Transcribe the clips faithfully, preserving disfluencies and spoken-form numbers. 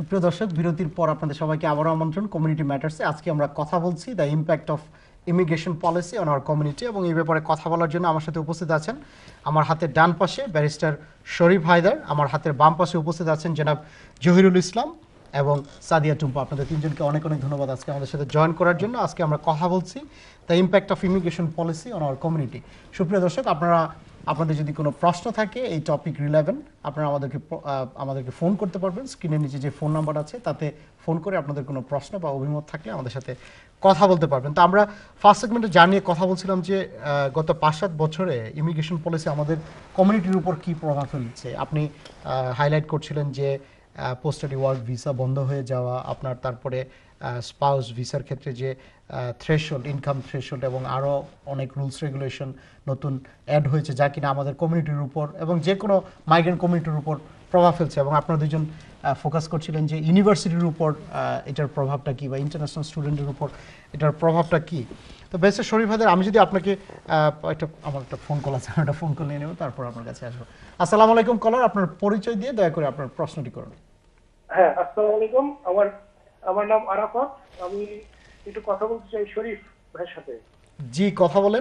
সুপ্রিয় দর্শক, বিরতির পর আপনাদের সবাইকে আবারও আমন্ত্রণ কমিউনিটি ম্যাটার্সে। আজকে আমরা কথা বলছি the impact of immigration policy on our community, এবং এই ব্যাপারে কথা বলার জন্য আমার সাথে উপস্থিত আছেন আমার হাতের ডান পাশে ব্যারিস্টার শরীফ হায়দার, আমার হাতের বাম পাশে উপস্থিত আছেন জনাব জহিরুল ইসলাম এবং সাদিয়া টুম্পা। আপনাদের তিনজনকে অনেক অনেক ধন্যবাদ আজকে আমাদের সাথে জয়েন করার জন্য। আজকে আমরা কথা বলছি the impact of immigration policy on our community. সুপ্রিয় দর্শক, আপনারা আপনাদের যদি কোনো প্রশ্ন থাকে এই টপিক রিলেভেন্ট, আপনারা আমাদেরকে আমাদেরকে ফোন করতে পারবেন। স্ক্রিনের নিচে যে ফোন নাম্বার আছে তাতে ফোন করে আপনাদের কোনো প্রশ্ন বা অভিমত থাকলে আমাদের সাথে কথা বলতে পারবেন। তো আমরা ফার্স্ট সেগমেন্টে জানিয়ে কথা বলছিলাম যে গত পাঁচ সাত বছরে ইমিগ্রেশন পলিসি আমাদের কমিউনিটির উপর কী প্রভাব ফেলছে। আপনি হাইলাইট করছিলেন যে পোস্ট স্টাডি ওয়ার্ক ভিসা বন্ধ হয়ে যাওয়া, আপনার তারপরে স্পাউস ভিসার ক্ষেত্রে যে থ্রেশহোল্ড, ইনকাম থ্রেশহোল্ড এবং আরও অনেক রুলস রেগুলেশন নতুন অ্যাড হয়েছে যা কিনা আমাদের কমিউনিটির উপর এবং যে কোনো মাইগ্রেন্ট কমিউনিটির উপর প্রভাব ফেলছে। এবং আপনারা দুজন ফোকাস করছিলেন যে ইউনিভার্সিটির উপর এটার প্রভাবটা কী বা ইন্টারন্যাশনাল স্টুডেন্টের উপর এটার প্রভাবটা কী। তো বেশ শরীফ হায়দার, আমি যদি আপনাকে একটা আমার একটা ফোন কল আছে, একটা ফোন কল নিয়ে নেব, তারপর আপনার কাছে আসবো। আসসালামু আলাইকুম কলার, আপনার পরিচয় দিয়ে দয়া করে আপনার প্রশ্নটি করুন। হ্যাঁ, আসসালামু আলাইকুম। আমার আমার নাম আরাফাত। আমি একটু কথা বলতে চাই শরীফ ভাইয়ের সাথে। জি, কথা বলেন।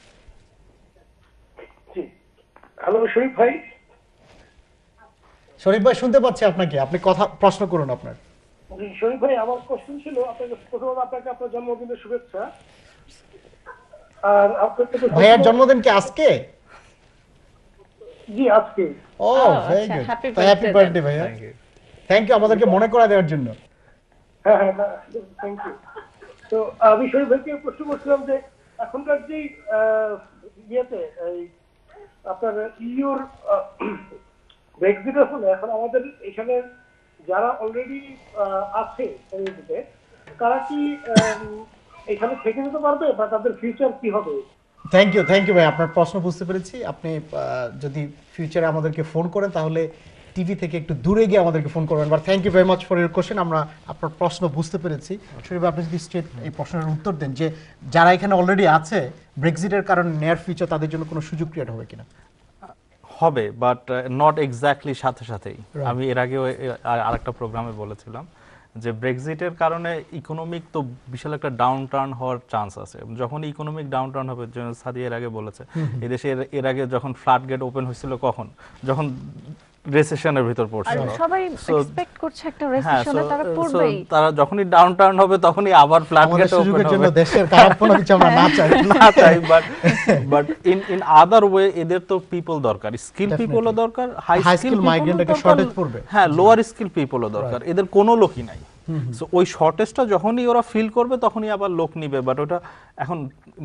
জি, হ্যালো শরীফ ভাই। শরীফ ভাই শুনতে পাচ্ছি আপনাকে, আপনি কথা প্রশ্ন করুন আপনার। জি শরীফ ভাই, আমার কোশ্চেন ছিল আপনাকে, প্রথমত আপনাকে আপনার জন্মদিনের শুভেচ্ছা। আর আপনাকে তো ভাইয়ার জন্মদিন কি আজকে? জি আজকে। Oh very good, happy birthday ভাইয়া। থ্যাংক ইউ আমাদেরকে মনে করা দেওয়ার জন্য। হ্যাঁ হ্যাঁ থ্যাংক ইউ। তো আমি শরীফ ভাইকে প্রশ্ন করছিলাম যে এখনকার যে ইয়েতে আপনার ইউর ব্রেক্সিটের ফলে এখন আমাদের এখানে যারা অলরেডি আছে কমিউনিটিতে তারা কি এখানে থেকে যেতে পারবে বা তাদের ফিউচার কি হবে? থ্যাংক ইউ থ্যাংক ইউ ভাই, আপনার প্রশ্ন বুঝতে পেরেছি। আপনি যদি ফিউচারে আমাদেরকে ফোন করেন তাহলে টিভি থেকে একটু দূরে গিয়ে আমাদেরকে ফোন করবেন। But thank you very much for your question. আমরা আপনার প্রশ্ন বুঝতে পেরেছি। শরীফ, আপনি যদি স্ট্রেট এই প্রশ্নের উত্তর দেন যে যারা এখানে অলরেডি আছে ব্রেক্সিটের কারণে নেয়ার ফিউচার তাদের জন্য কোনো সুযোগ ক্রিয়েট হবে কিনা? হবে, বাট নট এক্স্যাক্টলি সাথে সাথেই। আমি এর আগেও আরেকটা প্রোগ্রামে বলেছিলাম যে ব্রেক্সিটের কারণে ইকোনমিক তো বিশাল একটা ডাউন টার্ন হওয়ার চান্স আছে। যখন ইকোনমিক ডাউন টার্ন হবে, সাদিয়া এর আগে বলেছে, এই দেশে এর আগে যখন ফ্লাড গেট ওপেন হয়েছিল কখন, যখন রিসেশনের ভিতর পড়ছিল, সবাই এক্সপেক্ট করছে একটা রিসেশনে তারা পড়বেই। তারা যখনই ডাউন টার্ন হবে তখনই আবার ফ্লাড গেট ওপেন হবে। দেশের খারাপ কোনো কিছু আমরা না চাই না চাই, but but in in other way এদের তো পিপল দরকার, স্কিল পিপলও দরকার, হাই স্কিল মাইগ্রেন্টকে শর্টেজ পড়বে, হ্যাঁ লোয়ার স্কিল পিপলও দরকার। এদের কোনো লোকই নাই। সো ওই শর্টেজটা যখনই ওরা ফিল করবে তখনই আবার লোক নিবে। বাট ওটা এখন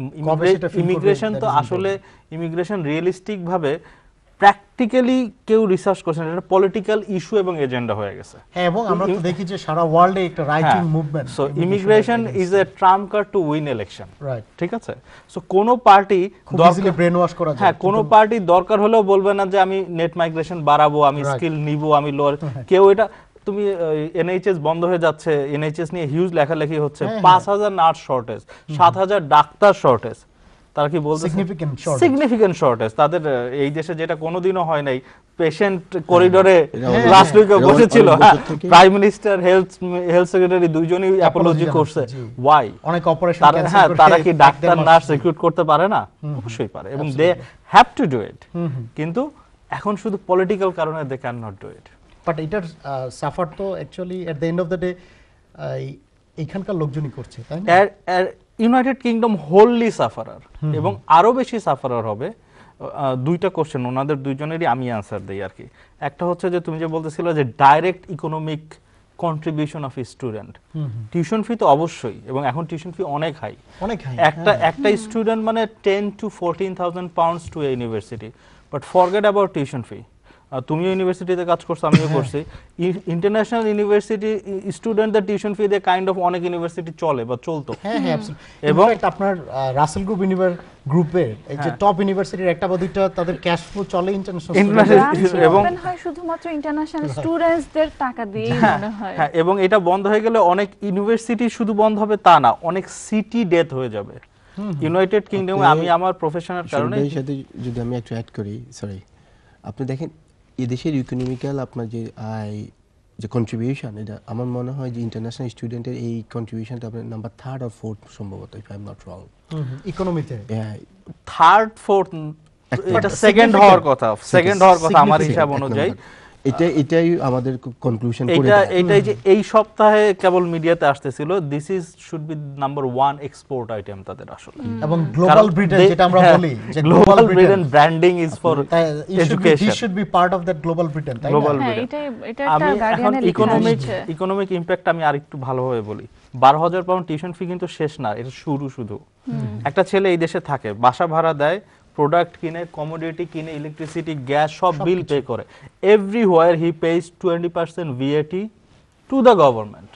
ইমিগ্রেশন তো আসলে ইমিগ্রেশন রিয়েলিস্টিক ভাবে প্র্যাকটিক্যালি কেউ রিসার্চ করছে না, এটা পলিটিক্যাল ইস্যু এবং এজেন্ডা হয়ে গেছে। হ্যাঁ, এবং আমরা তো দেখি যে সারা ওয়ার্ল্ডে একটা right wing movement. So immigration is a trump card to win election, right? ঠিক আছে। সো কোন পার্টি দরকার ব্রেন ওয়াশ করা যায়, হ্যাঁ কোন পার্টি দরকার হলেও বলবে না যে আমি নেট মাইগ্রেশন বাড়াবো, আমি স্কিল নিব, আমি লোয়ার। কেউ এটা তুমি এনএইচএস বন্ধ হয়ে যাচ্ছে, এনএইচএস নিয়ে হিউজ লেখালেখি হচ্ছে, পাঁচ হাজার নার্স শর্টেজ, সাত হাজার ডাক্তার শর্টেজ, তারা কি বলছে সিগনিফিকেন্ট শর্টেজ তাদের এই দেশে, যেটা কোনোদিনও হয় নাই। পেশেন্ট করিডোরে লাস্ট উইকে বসেছিল, prime minister, health health secretary দুইজনই অ্যাপোলজি করছে। ওয়াই? অনেক অপারেশন, হ্যাঁ, তারা কি ডাক্তার নার্স রিক্রুট করতে পারে না? অবশ্যই পারে, এবং they have to do it. কিন্তু এখন শুধু পলিটিক্যাল কারণে they can not do it. But এটার সাফার তো actually at the end of the day এইখানকার লোকজনই করছে, তাই না? ইউনাইটেড কিংডম হোললি সাফারার, এবং আরো বেশি সাফারার হবে। দুইটা কোশ্চেন ওনাদের দুইজনেরই আমি আনসার দেই আর কি। একটা হচ্ছে যে তুমি যে বলতেছিলে যে direct economic contribution of student, tuition fee তো অবশ্যই, এবং এখন টিউশন ফি অনেক হাই, অনেক হাই। একটা একটা স্টুডেন্ট মানে ten to fourteen thousand pounds to a university. But forget about tuition fee. তুমিও ইউনিভার্সিটিতে কাজ করছো, আমিও করছি। ইন্টারন্যাশনাল ইউনিভার্সিটি স্টুডেন্টদের টিউশন ফি দিয়ে কাইন্ড অফ অনেক ইউনিভার্সিটি চলে বা চলতো। হ্যাঁ হ্যাঁ, এবং আপনার রাসেল গ্রুপ ইউনিভার্সিটি গ্রুপের এই যে টপ ইউনিভার্সিটির একটা বা দুইটা তাদের ক্যাশ ফ্লো চলে ইন্টারন্যাশনাল, এবং হয় শুধুমাত্র ইন্টারন্যাশনাল স্টুডেন্টসদের টাকা দিয়ে মনে হয়। হ্যাঁ, এবং এটা বন্ধ হয়ে গেলে অনেক ইউনিভার্সিটি শুধু বন্ধ হবে তা না, অনেক সিটি ডেথ হয়ে যাবে ইউনাইটেড কিংডমে। আমি আমার প্রফেশনাল কারণে যদি আমি একটু অ্যাড করি, সরি, আপনি দেখেন এদেশের ইকোনমিক্যাল আপনার যে আয় যে কন্ট্রিবিউশন, এটা আমার মনে হয় যে ইন্টারন্যাশনাল স্টুডেন্টের এই কন্ট্রিবিউশনটা আপনার নাম্বার থার্ড আর ফোর্থ সম্ভবত, if I am not wrong. ইকোনমিতে থার্ড ফোর্থ, এটা সেকেন্ড হওয়ার কথা, সেকেন্ড হওয়ার কথা আমার হিসাব অনুযায়ী। এটা এটাই আমাদের কনক্লুশন করে এটা এটাই যে এই সপ্তাহে কেবল মিডিয়াতে আসতেছিল, this is should be number one export item তাদের আসলে। এবং গ্লোবাল ব্রিটেন যেটা আমরা বলি যে global Britain branding is for education, this should be part of that global Britain, তাই না? গ্লোবাল হ্যাঁ, ব্রিটেন। এটা এটা আমি একটা এখন গার্ডিয়ানের ইকোনমিক ইকোনমিক ইমপ্যাক্ট আমি আরেকটু ভালোভাবে বলি। বারো হাজার পাউন্ড টিউশন ফি কিন্তু শেষ না, এটা শুরু শুধু। একটা ছেলে এই দেশে থাকে, বাসা ভাড়া দেয়, প্রোডাক্ট কিনে, কমোডিটি কিনে, ইলেকট্রিসিটি, গ্যাস সব বিল পে করে, everywhere he pays twenty percent VAT to the government.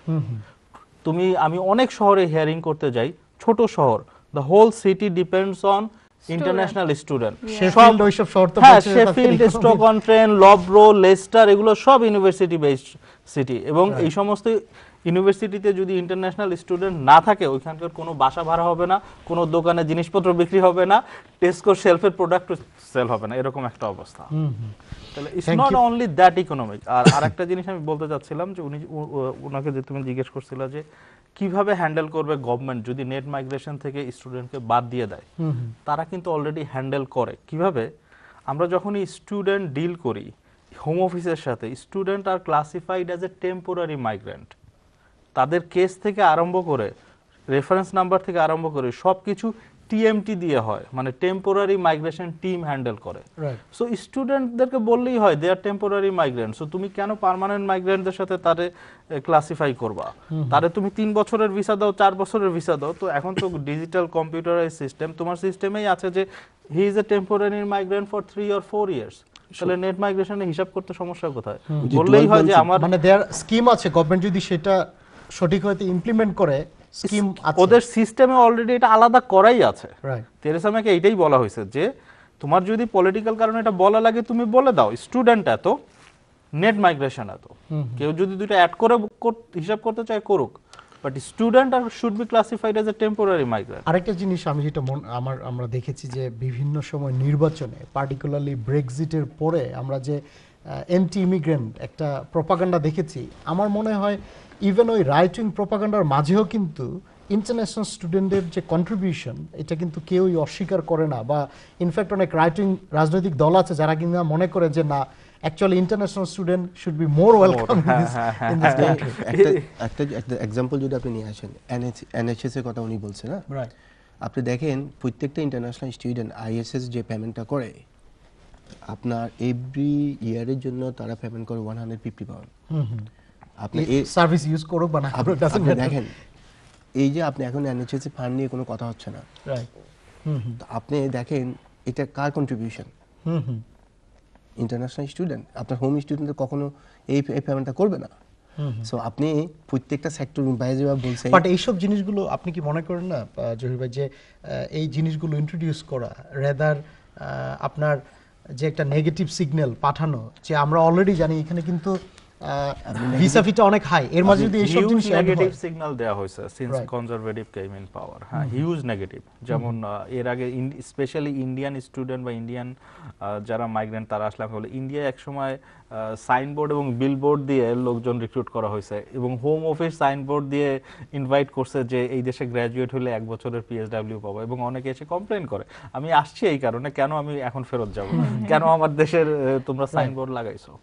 তুমি আমি অনেক শহরে হিয়ারিং করতে যাই, ছোট শহর, the whole city depends on international student. Sheffield ওইসব শহর তো হ্যাঁ, শেফিল্ড, স্টক-অন-ট্রেন, লবরো, লেস্টার, এগুলো সব ইউনিভার্সিটি বেসড সিটি, এবং এই সমস্ত ইউনিভার্সিটিতে যদি ইন্টারন্যাশনাল স্টুডেন্ট না থাকে, ওইখানকার কোনো বাসা ভাড়া হবে না, কোনো দোকানে জিনিসপত্র বিক্রি হবে না, টেস্কোর শেলফের প্রোডাক্ট সেল হবে না, এরকম একটা অবস্থা। তাহলে it's not only that economic. আর আরেকটা জিনিস আমি বলতে চাচ্ছিলাম যে উনি ওনাকে যে তুমি জিজ্ঞেস করছিলা যে কিভাবে হ্যান্ডেল করবে গভর্নমেন্ট যদি নেট মাইগ্রেশন থেকে স্টুডেন্টকে বাদ দিয়ে দেয়, তারা কিন্তু অলরেডি হ্যান্ডেল করে। কিভাবে? আমরা যখনই স্টুডেন্ট ডিল করি হোম অফিসের সাথে, student are classified as a temporary migrant. তাদের কেস থেকে আরম্ভ করে, রেফারেন্স নাম্বার থেকে আরম্ভ করে সব কিছু টিএমটি দিয়ে হয়, মানে টেম্পোরারি মাইগ্রেশন টিম হ্যান্ডেল করে। সো স্টুডেন্টদেরকে বললেই হয় they are temporary migrant, so তুমি কেন পার্মানেন্ট মাইগ্রেন্টদের সাথে তারে ক্লাসিফাই করবা? তারে তুমি তিন বছরের ভিসা দাও, চার বছরের ভিসা দাও, তো এখন তো ডিজিটাল কম্পিউটারাইজ সিস্টেম, তোমার সিস্টেমেই আছে যে he is a temporary migrant for three or four years. তাহলে নেট মাইগ্রেশনে হিসাব করতে সমস্যা কোথায়? বললেই হয় যে আমার মানে দেয়ার স্কিম আছে, গভর্নমেন্ট যদি সেটা সঠিক হয়তো ইমপ্লিমেন্ট করে, স্কিম আছে ওদের সিস্টেমে অলরেডি, এটা আলাদা করাই আছে। রাইট। তেরেসা মেকে এইটাই বলা হয়েছে যে তোমার যদি পলিটিক্যাল কারণে এটা বলা লাগে তুমি বলে দাও স্টুডেন্ট এত, নেট মাইগ্রেশন এত, কেউ যদি দুটো অ্যাড করে হিসাব করতে চায় করুক, but student are should be classified as a temporary migrant. আরেকটা জিনিস আমি যেটা আমার আমরা দেখেছি যে বিভিন্ন সময় নির্বাচনে, পার্টিকুলারলি ব্রেক্সিটের পরে আমরা যে অ্যান্টি ইমিগ্রেন্ট একটা প্রপাগান্ডা দেখেছি, আমার মনে হয় ইভেন ওই রাইট উইং প্রপাগান্ডার মাঝেও কিন্তু ইন্টারন্যাশনাল স্টুডেন্টদের যে কন্ট্রিবিউশন, এটা কিন্তু কেউই অস্বীকার করে না, বা ইনফ্যাক্ট অনেক রাইট উইং রাজনৈতিক দল আছে যারা কিনা মনে করে যে না, actually international student should be more welcome in this country. একটা একটা এক্সাম্পল যদি আপনি নিয়ে আসেন, এনএইচএস এর কথা উনি বলছেন না, রাইট। আপনি দেখেন প্রত্যেকটা ইন্টারন্যাশনাল স্টুডেন্ট আইএসএস যে পেমেন্টটা করে, আপনার এভরি ইয়ারের জন্য তারা পেমেন্ট করে ওয়ান হান্ড্রেড ফিফটি পাউন্ড। আপনি এই সার্ভিস ইউজ করুক বা না করুক, ডাজন্ট ম্যাটার। দেখেন এই যে আপনি এখন এনএইচএস এর ফান্ড নিয়ে কোনো কথা হচ্ছে না, রাইট। আপনি দেখেন এটা কার contribution? Hmm hmm international student. আপনার হোম স্টুডেন্ট কখনো এই পেমেন্টটা করবে না। সো আপনি প্রত্যেকটা সেক্টর ভাই যেভাবে বলছেন, বাট এইসব জিনিসগুলো আপনি কি মনে করেন না জহির ভাই যে এই জিনিসগুলো ইন্ট্রোডিউস করা রেদার আপনার যে একটা নেগেটিভ সিগন্যাল পাঠানো, যে আমরা অলরেডি জানি এখানে কিন্তু ভিসা ফিটা অনেক হাই, এর মাঝে যদি এইসব জিনিস নেগেটিভ সিগন্যাল দেয়া হয়েছে since conservative came in power. হ্যাঁ, হিউজ নেগেটিভ। যেমন এর আগে স্পেশালি ইন্ডিয়ান স্টুডেন্ট বা ইন্ডিয়ান যারা মাইগ্রেন্ট তারা আসলে বলে ইন্ডিয়া একসময় সাইনবোর্ড এবং বিলবোর্ড দিয়ে লোকজন রিক্রুট করা হয়েছে, এবং হোম অফিস সাইনবোর্ড দিয়ে ইনভাইট করছে যে এই দেশে গ্র্যাজুয়েট হলে এক বছরের পিএসডব্লিউ পাবো, এবং অনেকে এসে কমপ্লেন করে আমি আসছি এই কারণে, কেন আমি এখন ফেরত যাব, কেন আমার দেশের তোমরা সাইনবোর্ড লাগাইছো।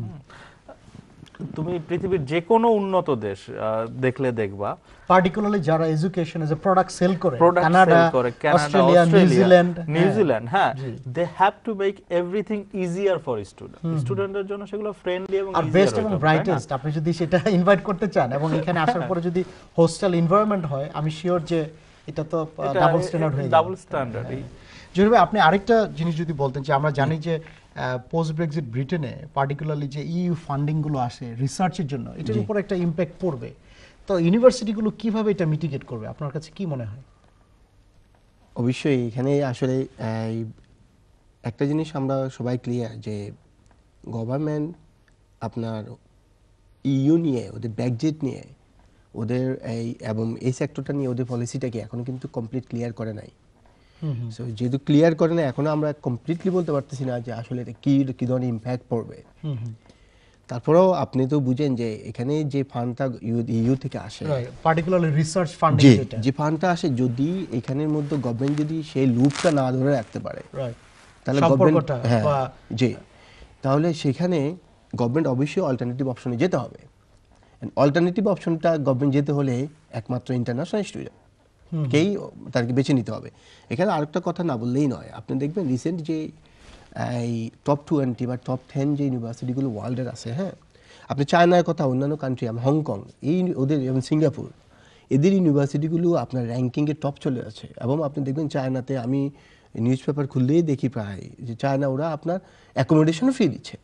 তুমি পৃথিবীর যে কোনো উন্নত দেশ দেখলে দেখবা, পার্টিকুলারলি যারা education as a product sell করে, কানাডা, অস্ট্রেলিয়া, নিউজিল্যান্ড, নিউজিল্যান্ড, হ্যাঁ, they have to make everything easier for student. স্টুডেন্টদের জন্য সেগুলো ফ্রেন্ডলি এবং আর বেস্ট এবং ব্রাইটেস্ট। আপনি যদি সেটা ইনভাইট করতে চান এবং এখানে আসার পরে যদি হোস্টেল এনভায়রনমেন্ট হয়, আমি শিওর যে এটা তো ডাবল স্ট্যান্ডার্ড হয়ে যাবে। Double standard. জহির ভাই, আপনি আরেকটা জিনিস যদি বলতেন, যে আমরা জানি যে পোস্ট ব্রেক্সিট ব্রিটেনে পার্টিকুলারলি যে ইউ ফান্ডিং গুলো আসে রিসার্চের জন্য, এটার উপর একটা ইম্প্যাক্ট পড়বে, তো ইউনিভার্সিটিগুলো কিভাবে এটা মিটিগেট করবে আপনার কাছে কি মনে হয়? অবশ্যই এখানে আসলে একটা জিনিস আমরা সবাই ক্লিয়ার যে গভর্নমেন্ট আপনার ইইউ নিয়ে, ওদের ব্রেক্সিট নিয়ে, ওদের এই এবং এই সেক্টরটা নিয়ে ওদের পলিসিটাকে এখনো কিন্তু কমপ্লিট ক্লিয়ার করে নাই। সো যেহেতু ক্লিয়ার করে না, এখনো আমরা কমপ্লিটলি বলতে পারতেছি না যে আসলে এটা কি কি ধরনের ইম্প্যাক্ট পড়বে। তারপরেও আপনি তো বুঝেন যে এখানে যে ফান্ডটা ইউ থেকে আসে, পার্টিকুলারলি রিসার্চ ফান্ডিং, যে যেটা যে ফান্ডটা আসে, যদি এখানের মধ্যে গভর্নমেন্ট যদি সেই লুপটা না ধরে রাখতে পারে, তাহলে গভর্নমেন্ট, হ্যাঁ জি, তাহলে সেখানে গভর্নমেন্ট অবশ্যই অল্টারনেটিভ অপশনে যেতে হবে। অল্টারনেটিভ অপশনটা গভর্নমেন্ট যেতে হলে একমাত্র ইন্টারন্যাশনাল স্টুডেন্ট কেই তাদেরকে বেছে নিতে হবে। এখানে আরেকটা কথা না বললেই নয়, আপনি দেখবেন রিসেন্ট যে এই টপ টোয়েন্টি বা টপ টেন যে ইউনিভার্সিটিগুলো ওয়ার্ল্ডের আছে, হ্যাঁ, আপনি চায়নার কথা, অন্যান্য কান্ট্রি, হংকং, এই ওদের এবং সিঙ্গাপুর, এদের ইউনিভার্সিটিগুলো আপনার র্যাঙ্কিংয়ে টপ চলে আছে। এবং আপনি দেখবেন চায়নাতে, আমি নিউজ পেপার খুললেই দেখি প্রায় যে চায়না ওরা আপনার অ্যাকোমোডেশনও ফ্রি দিচ্ছে।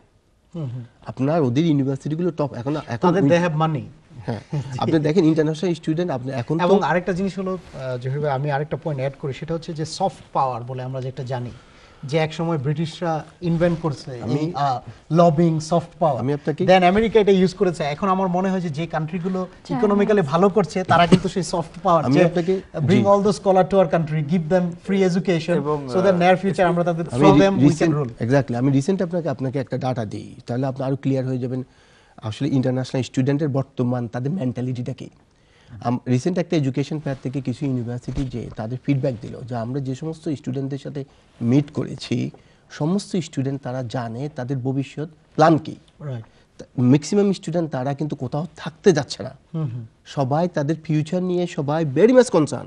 আপনার ওদের ইউনিভার্সিটিগুলো টপ, এখন এখন দে হ্যাভ মানি। হ্যাঁ, আপনি দেখেন ইন্টারন্যাশনাল স্টুডেন্ট আপনি এখন। এবং আরেকটা জিনিস হলো জহির ভাই, আমি আরেকটা পয়েন্ট অ্যাড করি, সেটা হচ্ছে যে সফট পাওয়ার বলে আমরা যেটা জানি, যে এক সময় ব্রিটিশরা ইনভেন্ট করছে আমি লবিং, সফট পাওয়ার, আমি আপনাকে দেন আমেরিকা এটা ইউজ করেছে। এখন আমার মনে হয় যে যে কান্ট্রিগুলো ইকোনমিক্যালি ভালো করছে তারা কিন্তু সেই সফট পাওয়ার, আমি আপনাকে bring all the scholar to our country, give them free education, so that near future আমরা তাদের through them we can rule. Exactly, আমি রিসেন্ট আপনাকে আপনাকে একটা ডাটা দিই, তাহলে আপনি আরো ক্লিয়ার হয়ে যাবেন আসলে ইন্টারন্যাশনাল স্টুডেন্টের বর্তমান তাদের মেন্টালিটিটা কি। রিসেন্ট একটা এডুকেশন ফেয়ার থেকে কিছু ইউনিভার্সিটি যে তাদের ফিডব্যাক দিল যে আমরা যে সমস্ত স্টুডেন্টদের সাথে মিট করেছি, সমস্ত স্টুডেন্ট তারা জানে তাদের ভবিষ্যৎ প্ল্যান কি। ম্যাক্সিমাম স্টুডেন্ট তারা কিন্তু কোথাও থাকতে যাচ্ছে না, সবাই তাদের ফিউচার নিয়ে সবাই ভেরি মাচ কনসার্ন।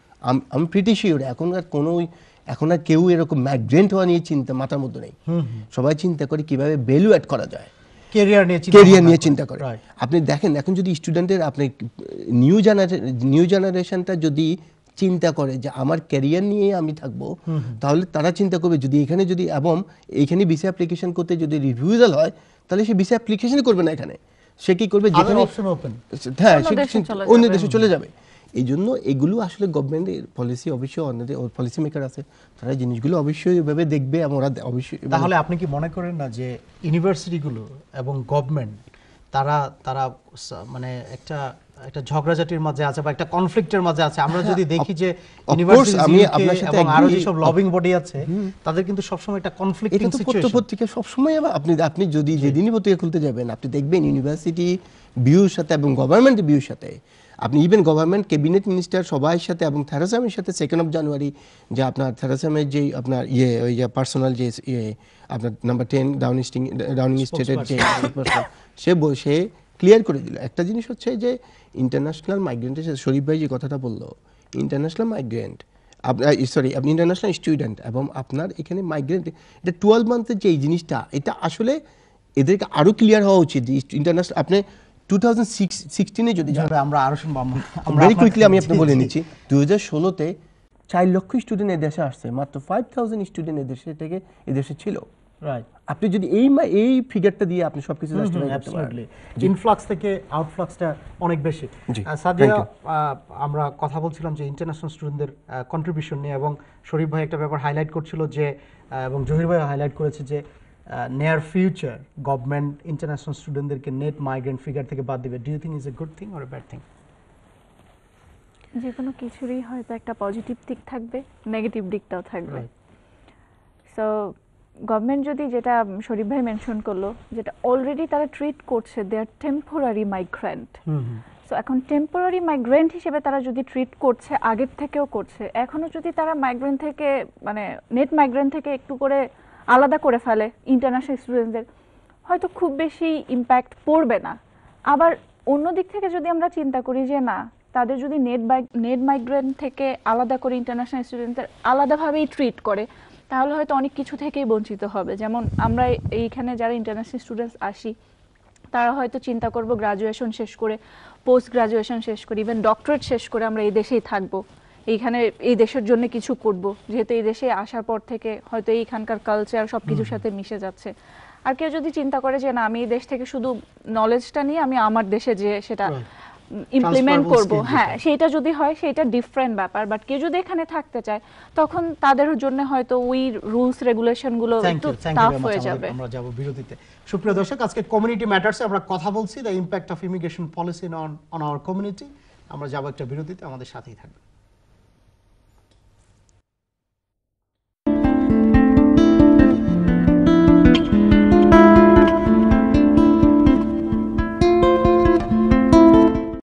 আমি প্রিটি শিওর এখন আর কোনো এখন আর কেউ এরকম মাইগ্রেন্ট হওয়া নিয়ে চিন্তা মাথার মধ্যে নেই। সবাই চিন্তা করে কিভাবে ভ্যালু অ্যাড করা যায়, ক্যারিয়ার নিয়ে ক্যারিয়ার নিয়ে চিন্তা করে। আপনি দেখেন এখন যদি স্টুডেন্টের আপনি নিউ জেনারেশন নিউ জেনারেশনটা যদি চিন্তা করে যে আমার ক্যারিয়ার নিয়ে আমি থাকবো, তাহলে তারা চিন্তা করবে যদি এখানে যদি এবং এইখানে ভিসা অ্যাপ্লিকেশন করতে যদি রিফিউজাল হয়, তাহলে সে ভিসা অ্যাপ্লিকেশনই করবে না এখানে, সে কি করবে যেখানে অপশন ওপেন, হ্যাঁ অন্য দেশে চলে যাবে। এই জন্য এগুলো আসলে গভর্নমেন্টের পলিসি, অবশ্যই অন্যদের পলিসি মেকার আছে, তারা জিনিসগুলো অবশ্যই এভাবে দেখবে এবং ওরা অবশ্যই। তাহলে আপনি কি মনে করেন না যে ইউনিভার্সিটিগুলো এবং গভর্নমেন্ট তারা তারা মানে একটা একটা ঝগড়াঝাটির মাঝে আছে বা একটা কনফ্লিক্টের মাঝে আছে? আমরা যদি দেখি যে ইউনিভার্সিটি আমি আপনার সাথে এবং আরো যে সব লবিং বডি আছে তাদের কিন্তু সব সময় একটা কনফ্লিক্টিং সিচুয়েশন। পত্রিকা সব সময় আপনি আপনি যদি যেদিনই পত্রিকা খুলতে যাবেন আপনি দেখবেন ইউনিভার্সিটি ভিউর সাথে এবং গভর্নমেন্ট ভিউর সাথে, আপনি ইভেন গভর্নমেন্ট ক্যাবিনেট মিনিস্টার সবার সাথে এবং থেরেসামের সাথে সেকেন্ড অফ জানুয়ারি যে আপনার থেরেসামের যে আপনার ইয়ে ওই যে পার্সোনাল যে ইয়ে আপনার নাম্বার টেন ডাউনিং ডাউনিং স্টেটের যে সে সে ক্লিয়ার করে দিল একটা জিনিস হচ্ছে যে ইন্টারন্যাশনাল মাইগ্রেন্টের সাথে শরীফ ভাই যে কথাটা বললো, ইন্টারন্যাশনাল মাইগ্রেন্ট আপনার সরি আপনি ইন্টারন্যাশনাল স্টুডেন্ট এবং আপনার এখানে মাইগ্রেন্ট, এটা টুয়েলভ মান্থের যে এই জিনিসটা, এটা আসলে এদেরকে আরও ক্লিয়ার হওয়া উচিত যে ইন্টারন্যাশনাল আপনি টু থাউজেন্ড সিক্সটিনে যদি আমরা আরো শুনবো, ভেরি কুইকলি আমি আপনাকে বলে নিচ্ছি, দুই হাজার ষোলোতে চার লক্ষ স্টুডেন্ট এদেশে আসছে, মাত্র ফাইভ থাউজেন্ড স্টুডেন্ট এদেশে থেকে এদেশে ছিল। রাইট, আপনি যদি এই এই ফিগারটা দিয়ে আপনি সবকিছু জাস্টিফাই করতে পারেন, ইনফ্লাক্স থেকে আউটফ্লাক্সটা অনেক বেশি। সাদিয়া, আমরা কথা বলছিলাম যে ইন্টারন্যাশনাল স্টুডেন্টদের কন্ট্রিবিউশন নিয়ে, এবং শরীফ ভাই একটা ব্যাপার হাইলাইট করছিল যে, এবং জহির ভাই হাইলাইট করেছে যে নিয়ার ফিউচার গভর্নমেন্ট ইন্টারন্যাশনাল স্টুডেন্টদেরকে নেট মাইগ্রেন্ট ফিগার থেকে বাদ দিবে। Do you think is a good thing or a bad thing? যে কোনো কিছুরই হয়তো একটা পজিটিভ দিক থাকবে, নেগেটিভ দিকটাও থাকবে। সো গভর্নমেন্ট যদি, যেটা শরীফ ভাই মেনশন করলো, যেটা অলরেডি তারা ট্রিট করছে, they are temporary migrant. So এখন টেম্পোরারি মাইগ্রেন্ট হিসেবে তারা যদি ট্রিট করছে, আগের থেকেও করছে, এখনো যদি তারা মাইগ্রেন্ট থেকে মানে নেট মাইগ্রেন্ট থেকে একটু করে আলাদা করে ফেলে ইন্টারন্যাশনাল স্টুডেন্টদের, হয়তো খুব বেশি ইম্প্যাক্ট পড়বে না। আবার অন্য দিক থেকে যদি আমরা চিন্তা করি যে না, তাদের যদি নেট নেট মাইগ্রেন্ট থেকে আলাদা করে ইন্টারন্যাশনাল স্টুডেন্টদের আলাদাভাবেই ট্রিট করে, তাহলে হয়তো অনেক কিছু থেকেই বঞ্চিত হবে। যেমন আমরা এইখানে যারা ইন্টারন্যাশনাল স্টুডেন্টস আসি, তারা হয়তো চিন্তা করব গ্রাজুয়েশন শেষ করে, পোস্ট গ্রাজুয়েশন শেষ করে, ইভেন ডক্টরেট শেষ করে আমরা এই দেশেই থাকবো, এইখানে এই দেশের জন্য কিছু করব, যেহেতু এই দেশে আসার পর থেকে হয়তো এইখানকার কালচার সব কিছুর সাথে মিশে যাচ্ছে। আর কেউ যদি চিন্তা করে যে না, আমি এই দেশ থেকে শুধু নলেজটা নিয়ে আমি আমার দেশে যে সেটা ইমপ্লিমেন্ট করব, হ্যাঁ, সেটা যদি হয় সেটা ডিফারেন্ট ব্যাপার। বাট কেউ যদি এখানে থাকতে চায়, তখন তাদের জন্য হয়তো ওই রুলস রেগুলেশন গুলো একটু টাফ হয়ে যাবে। আমরা যাব বিরতিতে। সুপ্রিয় দর্শক, আজকে কমিউনিটি ম্যাটারসে আমরা কথা বলছি the impact of immigration policy on on our community. আমরা যাব একটা বিরতিতে, আমাদের সাথেই থাকবেন।